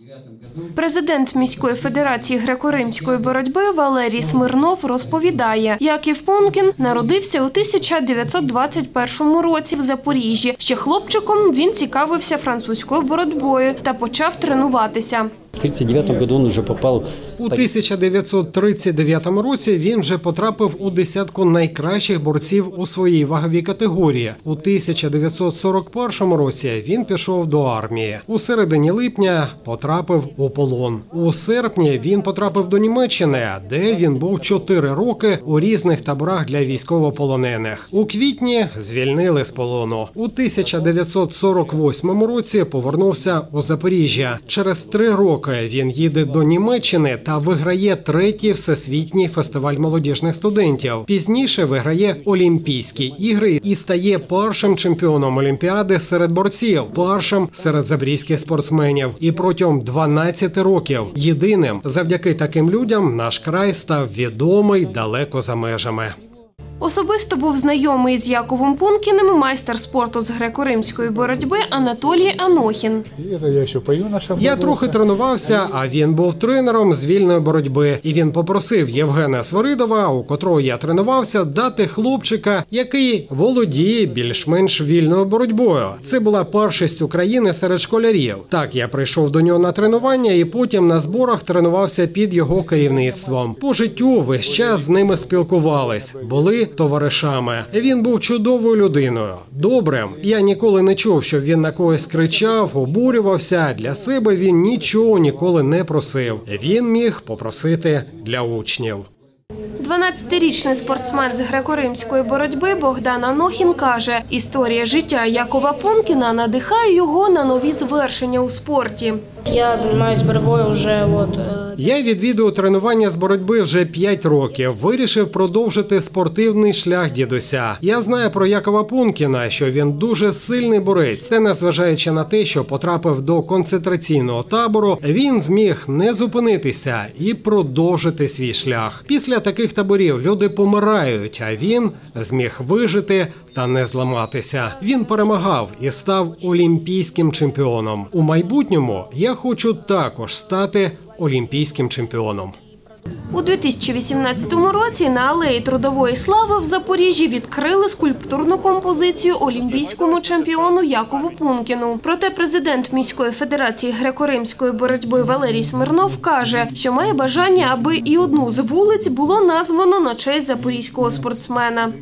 Президент міської федерації греко-римської боротьби Валерій Смирнов розповідає, Яків Пункін народився у 1921 році в Запоріжжі. Ще хлопчиком він цікавився французькою боротьбою та почав тренуватися. В 1939 году он уже попал. У 1939 році він вже потрапив у десятку найкращих борців у своїй ваговій категорії. У 1941 році він пішов до армії. У середині липня потрапив у полон. У серпні він потрапив до Німеччини, де він був 4 роки у різних таборах для військовополонених. У квітні звільнили з полону. У 1948 році повернувся у Запоріжжя. Через 3 роки він їде до Німеччини та виграє 3-й всесвітній фестиваль молодіжних студентів. Пізніше виграє Олімпійські ігри і стає першим чемпіоном Олімпіади серед борців, першим серед запорізьких спортсменів. І протягом 12 років єдиним завдяки таким людям наш край став відомий далеко за межами. Особисто був знайомий з Яковом Пункіним майстер спорту з греко-римської боротьби Анатолій Анохін. Я трохи тренувався, а він був тренером з вільної боротьби. І він попросив Євгена Свиридова, у котрого я тренувався, дати хлопчика, який володіє більш-менш вільною боротьбою. Це була першість України серед школярів. Так, я прийшов до нього на тренування і потім на зборах тренувався під його керівництвом. По життю весь час з ними спілкувались. Були товаришами. Він був чудовою людиною, добрим. Я ніколи не чув, щоб він на когось кричав, обурювався. Для себе він нічого ніколи не просив. Він міг попросити для учнів. 12-річний спортсмен з греко-римської боротьби Богдан Анохін каже, історія життя Якова Пункіна надихає його на нові звершення у спорті. Я займаюся боротьбою вже Я відвідую тренування з боротьби вже 5 років. Вирішив продовжити спортивний шлях дідуся. Я знаю про Якова Пункіна, що він дуже сильний борець. Та незважаючи на те, що потрапив до концентраційного табору, він зміг не зупинитися і продовжити свій шлях. Після таких таборів люди помирають, а він зміг вижити та не зламатися. Він перемагав і став олімпійським чемпіоном. У майбутньому я хочу також стати олімпійським чемпіоном. У 2018 році на Алеї Трудової Слави в Запоріжжі відкрили скульптурну композицію олімпійському чемпіону Якову Пункіну. Проте президент міської федерації греко-римської боротьби Валерій Смирнов каже, що має бажання, аби і одну з вулиць було названо на честь запорізького спортсмена.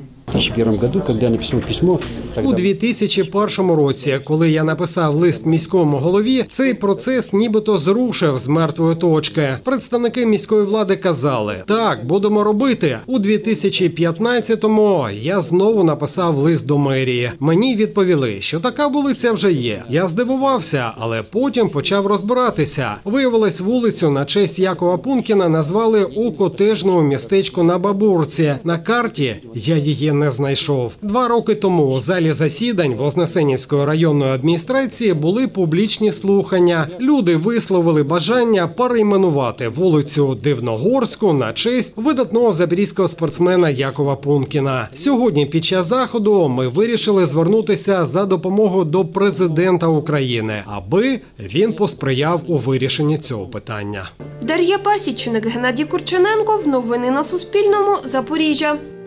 У 2001 році, коли я написав лист міському голові, цей процес нібито зрушив з мертвої точки. Представники міської влади казали, так, будемо робити. У 2015-му я знову написав лист до мерії. Мені відповіли, що така вулиця вже є. Я здивувався, але потім почав розбиратися. Виявилось, вулицю на честь Якова Пункіна назвали у котеджному містечку на Бабурці. На карті я її не знайшов. 2 роки тому у залі засідань Вознесенівської районної адміністрації були публічні слухання. Люди висловили бажання перейменувати вулицю Дивногорську на честь видатного запорізького спортсмена Якова Пункіна. Сьогодні під час заходу ми вирішили звернутися за допомогою до президента України, аби він посприяв у вирішенні цього питання. Дар'я Пасічник, Геннадій Курчененко. Новини на Суспільному. Запоріжжя.